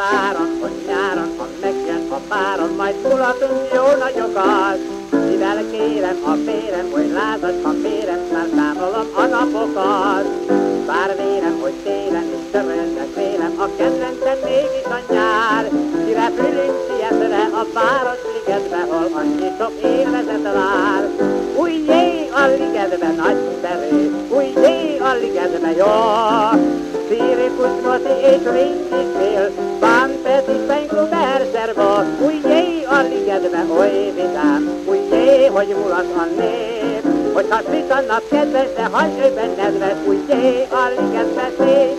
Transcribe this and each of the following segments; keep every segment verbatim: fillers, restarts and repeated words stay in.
váron, hogy nyáron, ha megjön a páron, majd mulatunk jó nagyokat. Mivel kérem a férem, hogy lázas, ha férem, már számolom a napokat. Bár vérem, hogy télen is törölnek vélem, a kedvencem mégis a nyár. Kirepülünk sietre a Városligetbe, hol annyi sok élvezet vár. Újjé a ligetbe nagyszerű, újjé a ligetbe jó. Cirkus, mozi és ringyisfél, Van Petit, Fenklub, Erszerba. Újjé a ligetbe oly vidám, újjé, hogy mulat a nép. Hogyha süt a nap kedves, de hagyj őben nedves, újjé a ligetbe szép.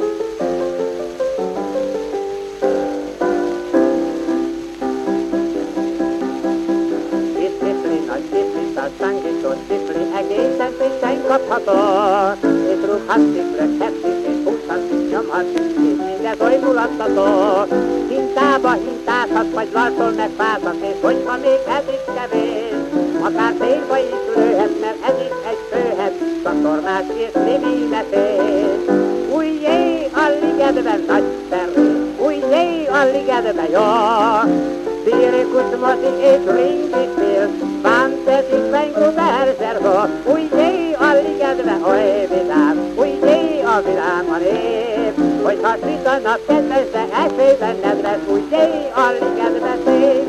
Cipli, egészen frissen kapható, és rúghatsz, röghetsz, és húzhatsz, nyomhatsz, és mindez oly mulattató. Hintába hintázhatsz, vagy lartól megválthatsz, és hogyha még ez is kevés, akár térba is lőhetsz, mert ez is egy főhet, csatornás és liménetés. Újjé a ligetben nagyszerű, újjé a ligetben jó. Cirkus, mozi és ringyisfél, Van Petit, Fenklub, Erszerba. Újjé a ligetbe oly vidám, újjé a vidám a nép. Hogyha süt a nap kedves, de esőben nedves, újjé a ligetbe szép.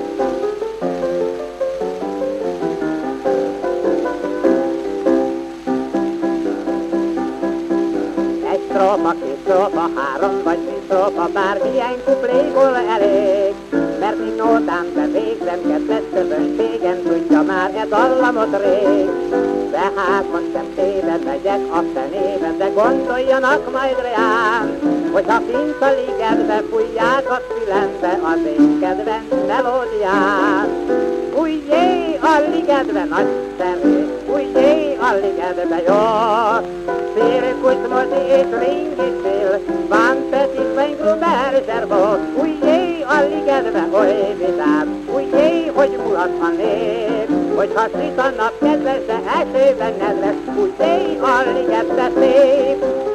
Egy strófa, két strófa, három vagy négy strófa, bármilyen kupléból elég. Mert mi nótám, de végzem, kedves közönségem, tudja már e dallamot rég. De hát most sem téved megyek a fenébe, de gondoljanak majd rám, hogyha kint a ligetbe fújják a fülembe az én kedvenc melódiám. Újjé a ligetbe nagyszerű, újjé a ligetbe jó. Cirkus, mozi és ringyisfél, Van Petit, Fenklub, Erszerba. Újjé a ligetbe oly vidám, újjé, hogy mulat a nép. Hogyha süt a nap kedves, de esőben nedves, újjé a ligetbe szép.